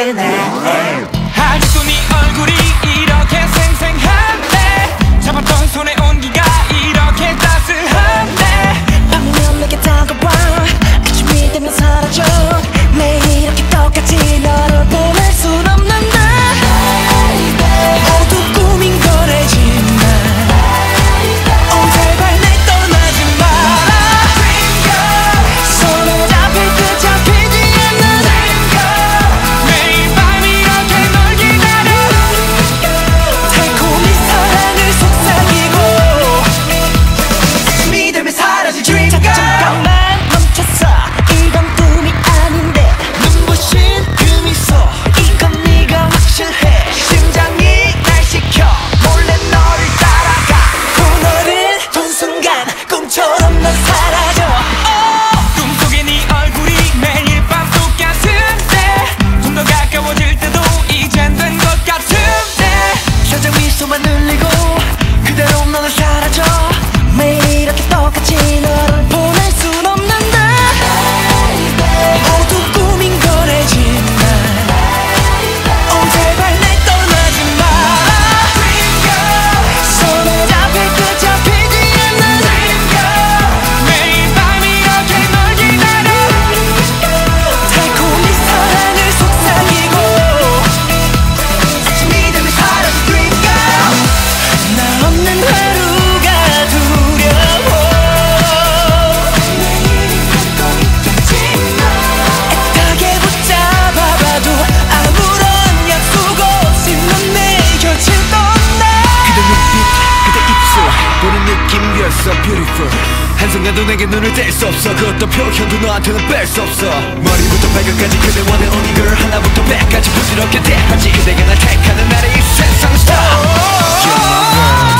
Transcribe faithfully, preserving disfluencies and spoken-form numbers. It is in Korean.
네. 아직도 네 얼굴이 이렇게 생생한데 잡았던 손에 온기가 이렇게 따스한데 밤이면 내게 다가와 아침이 되면 사라져 매일 이렇게 똑같이 너를 보낼 순 없는데 모두 꿈인 거래지만 어 제발 내 떠나지 마라 손에 잡힐 듯 잡히지 않는 매일 밤 이렇게 널 기다려 달콤히 사랑을 속삭이고 아침이 되면 사라질 dream girl 잠깐만 멈췄어 이건 꿈이 아닌데 눈부신 그 미소 이건 네가 확실해 심장이 날 시켜 몰래 너를 따라가 오늘은 본 순간 꿈처럼 넌 사라져 꿈속에 네 얼굴이 매일 밤 똑같은데 좀 더 가까워질 때도 이젠 된 것 같은데 살짝 미소만 늘리고 그대로 너는 사라져 매일 이렇게 똑같이 너를 보낼 순 없는데 모두 꿈인 거래지만 어 제발 내 떠나지 마라 손에 잡힐 듯 잡히지 않는 매일 밤 이렇게 널 기다려 달콤히 사랑을 속삭이고 아침이 되면 사라진 dream girl 나 없는 하루가 두려워 애타게 붙잡아봐도 아무런 약속 없이 넌 내 곁을 떠나 그대 눈빛, 그대 입술 보는 느낌 You're so beautiful 한순간도 내게 눈을 뗄 수 없어 그 어떤 표현도 너한테는 뺄 수 없어 머리부터 발끝까지 그대 원해 only girl 하나부터 백까지 부드럽게 대하지 그대가 날 택하는 나의 이 세상 star You're my world